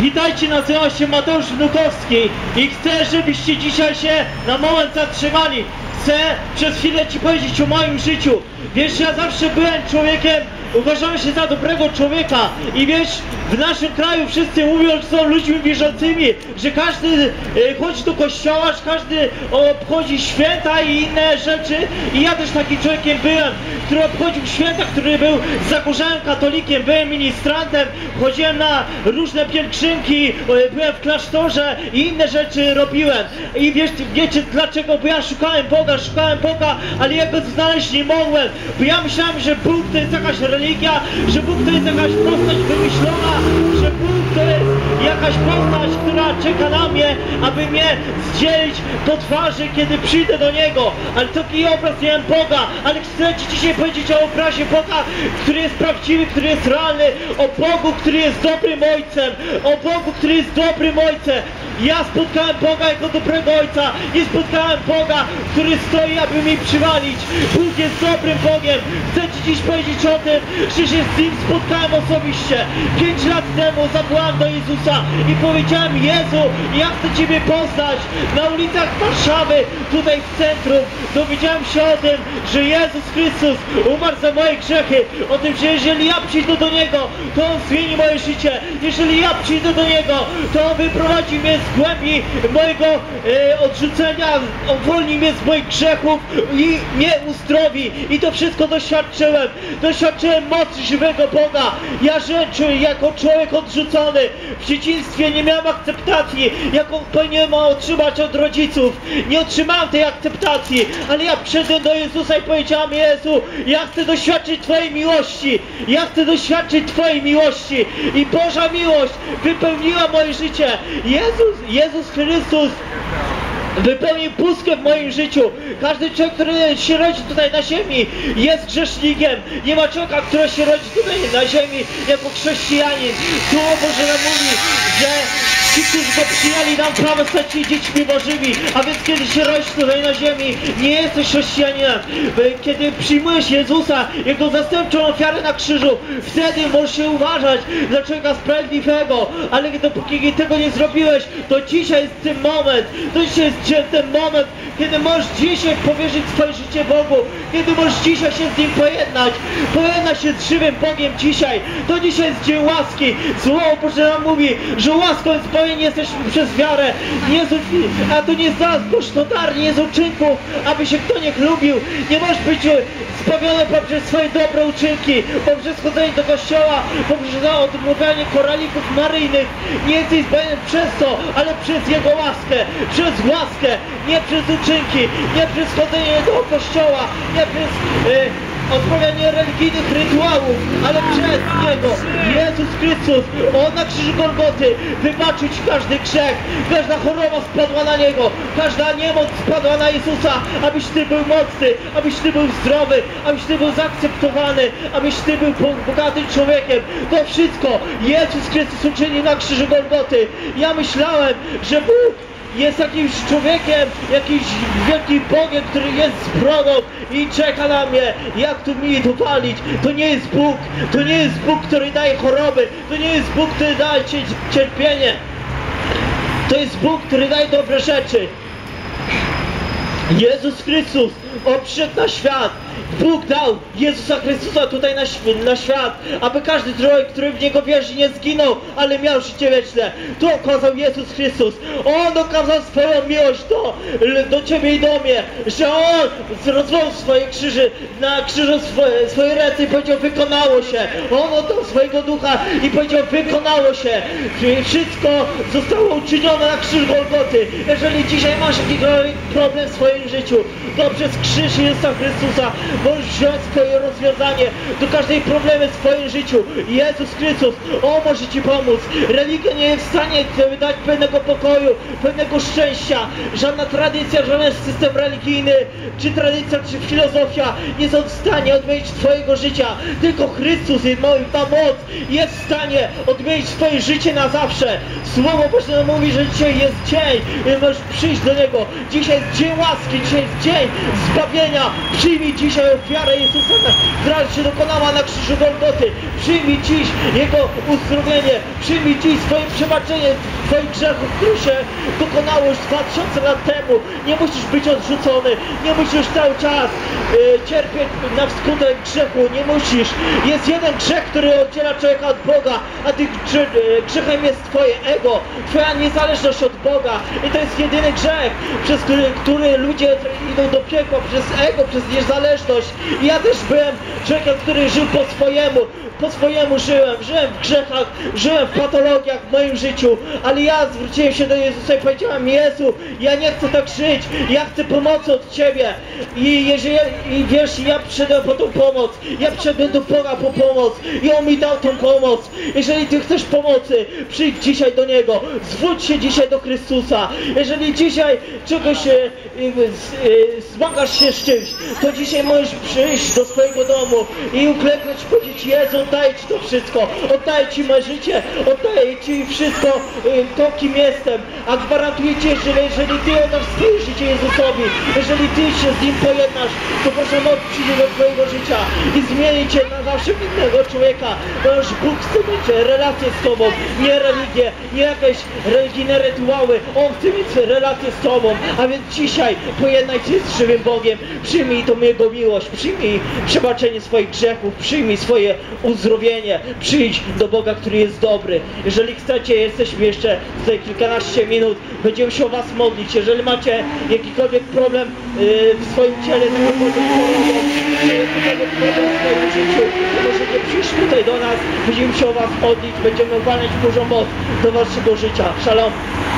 Witajcie, nazywam się Mateusz Wnukowski i chcę, żebyście dzisiaj się na moment zatrzymali. Chcę przez chwilę Ci powiedzieć o moim życiu. Wiesz, ja zawsze byłem człowiekiem, uważałem się za dobrego człowieka i wiesz, w naszym kraju wszyscy mówią, że są ludźmi wierzącymi, że każdy chodzi do kościoła, że każdy obchodzi święta i inne rzeczy i ja też takim człowiekiem byłem, który obchodził święta, który był zagorzałym katolikiem, byłem ministrantem, chodziłem na różne pielgrzymki, byłem w klasztorze i inne rzeczy robiłem. I wiecie dlaczego? Bo ja szukałem Boga, ale ja go znaleźć nie mogłem, bo ja myślałem, że Bóg to jest jakaś religia, że Bóg to jest jakaś postać wymyślona, że Bóg to jest jakaś postać, która czeka na mnie, aby mnie zdzielić do twarzy, kiedy przyjdę do Niego. Ale taki obraz miałem Boga, ale chcę Ci dzisiaj powiedzieć o obrazie Boga, który jest prawdziwy, który jest realny, o Bogu, który jest dobrym Ojcem, o Bogu, który jest dobrym Ojcem. Ja spotkałem Boga jako dobrego Ojca, nie spotkałem Boga, który stoi, aby mi przywalić. Bóg jest dobrym Bogiem. Chcę Ci dziś powiedzieć o tym, że się z Nim spotkałem osobiście. 5 lat temu zawołałem do Jezusa i powiedziałem: Jezu, ja chcę Ciebie poznać. Na ulicach Warszawy, tutaj w centrum, dowiedziałem się o tym, że Jezus Chrystus umarł za moje grzechy. O tym, że jeżeli ja przyjdę do Niego, to On zmieni moje życie. Jeżeli ja przyjdę do Niego, to On wyprowadzi mnie z głębi mojego odrzucenia, uwolni mnie z moich grzechów i mnie uzdrowi. I to wszystko doświadczyłem. Doświadczyłem mocy żywego Boga. Ja żyłem jako człowiek odrzucony. W dzieciństwie nie miałem akceptacji, jaką powinienem otrzymać od rodziców. Nie otrzymałem tej akceptacji, ale ja przyszedłem do Jezusa i powiedziałem: Jezu, ja chcę doświadczyć Twojej miłości. Ja chcę doświadczyć Twojej miłości. I Boża miłość wypełniła moje życie. Jezus Chrystus wypełnił pustkę w moim życiu. Każdy człowiek, który się rodzi tutaj na ziemi, jest grzesznikiem. Nie ma człowieka, który się rodzi tutaj na ziemi jako chrześcijanin. Słowo Boże nam mówi, że ci, którzy go przyjęli, nam prawo stać się dziećmi Bożymi. A więc kiedy się rodzisz tutaj na ziemi, nie jesteś chrześcijaninem. Kiedy przyjmujesz Jezusa, Jego zastępczą ofiarę na krzyżu, wtedy możesz się uważać za człowieka sprawiedliwego. Ale dopóki tego nie zrobiłeś, to dzisiaj jest ten moment. To dzisiaj jest ten moment, kiedy możesz dzisiaj powierzyć swoje życie Bogu. Kiedy możesz dzisiaj się z Nim pojednać. Pojednać się z żywym Bogiem dzisiaj. To dzisiaj jest dzień łaski. Słowo Boże nam mówi, że łaską jest nie jesteśmy przez wiarę, a to nie z nas pocztodarnie, nie z uczynków, aby się kto nie chlubił. Nie możesz być zbawiony poprzez swoje dobre uczynki, poprzez chodzenie do kościoła, poprzez odmawianie koralików maryjnych. Nie jesteś zbawiony przez to, ale przez Jego łaskę, przez łaskę, nie przez uczynki, nie przez chodzenie do kościoła, nie przez odprawianie religijnych rytuałów, ale przez Niego. Jezus Chrystus, On na krzyżu Golgoty wybaczył Ci każdy grzech, każda choroba spadła na Niego, każda niemoc spadła na Jezusa, abyś Ty był mocny, abyś Ty był zdrowy, abyś Ty był zaakceptowany, abyś Ty był bogatym człowiekiem. To wszystko Jezus Chrystus uczynił na krzyżu Golgoty. Ja myślałem, że Bóg jest jakimś człowiekiem, jakimś wielkim Bogiem, który jest z brodą i czeka na mnie, jak tu mi dowalić. To nie jest Bóg, to nie jest Bóg, który daje choroby, to nie jest Bóg, który daje cierpienie. To jest Bóg, który daje dobre rzeczy. Jezus Chrystus, On przyszedł na świat. Bóg dał Jezusa Chrystusa tutaj na świat, aby każdy człowiek, który w Niego wierzy, nie zginął, ale miał życie wieczne. To okazał Jezus Chrystus. On okazał swoją miłość do Ciebie i do mnie, że On rozwiązał swoje krzyże, na krzyżu swoje ręce i powiedział: wykonało się. On oddał swojego ducha i powiedział: wykonało się. Wszystko zostało uczynione na krzyżu Golgoty. Jeżeli dzisiaj masz jakikolwiek problem w swoim życiu, to przez krzyż Jezusa Chrystusa możesz wziąć swoje rozwiązanie do każdej problemy w swoim życiu. Jezus Chrystus, On może Ci pomóc. Religia nie jest w stanie dać pewnego pokoju, pewnego szczęścia. Żadna tradycja, żaden system religijny, czy tradycja, czy filozofia nie są w stanie odmienić Twojego życia. Tylko Chrystus ma moc, jest w stanie odmienić Twoje życie na zawsze. Słowo Boże mówi, że dzisiaj jest dzień, możesz przyjść do Niego. Dzisiaj jest dzień łaski, dzisiaj jest dzień zbawienia. Przyjmij dziś dzisiaj ofiarę Jezusa, która się dokonała na krzyżu Golgoty. Przyjmij dziś Jego uzdrowienie, przyjmij dziś swoje przebaczenie Twoich grzechów, które się dokonało już 2000 lat temu. Nie musisz być odrzucony, nie musisz cały czas cierpieć na skutek grzechu, nie musisz. Jest jeden grzech, który oddziela człowieka od Boga, a tym grzechem jest Twoje ego, Twoja niezależność od Boga. I to jest jedyny grzech, przez który ludzie idą do piekła, przez ego, przez niezależność. I ja też byłem człowiekiem, który żył po swojemu żyłem w grzechach, żyłem w patologiach w moim życiu, ale ja zwróciłem się do Jezusa i powiedziałem: Jezu, ja nie chcę tak żyć, ja chcę pomocy od Ciebie. I wiesz, ja przyszedłem po tą pomoc, ja przyszedłem do Boga po pomoc i On mi dał tą pomoc. Jeżeli Ty chcesz pomocy, przyjdź dzisiaj do Niego, zwróć się dzisiaj do Chrystusa. Jeżeli dzisiaj czegoś zmagasz się z czymś, to dzisiaj możesz przyjść do swojego domu i uklęknąć i powiedzieć: Jezu, oddaję Ci to wszystko, oddaję Ci moje życie, oddaję Ci wszystko to, kim jestem. A gwarantuję Ci, że jeżeli Ty oddasz swoje życie Jezusowi, jeżeli Ty się z Nim pojednasz, to Boża moc przyjdzie do Twojego życia i zmieni Cię na zawsze innego człowieka, ponieważ Bóg chce mieć relacje z Tobą, nie religię, nie jakieś religijne rytuały. On chce mieć relacje z Tobą, a więc dzisiaj pojednaj się z żywym Bogiem, przyjmij tą Jego miłość, przyjmij przebaczenie swoich grzechów, przyjmij swoje uzdrowienie, przyjdź do Boga, który jest dobry. Jeżeli chcecie, jesteśmy jeszcze tutaj kilkanaście minut, będziemy się o Was modlić. Jeżeli macie jakikolwiek problem w swoim ciele, jakikolwiek problem w swoim życiu, to możecie przyjść tutaj do nas, będziemy się o Was modlić, będziemy uwalniać Bożą moc do Waszego życia. Shalom.